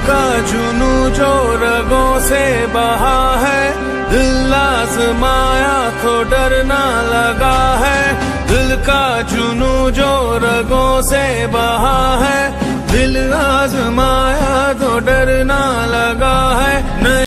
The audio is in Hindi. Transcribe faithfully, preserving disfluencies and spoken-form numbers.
का जुनू जो रगों से बहा है, दिल आजमाया तो डरना लगा है। दिल का जुनू जो रगों से बहा है, दिल आजमाया तो डरना लगा है।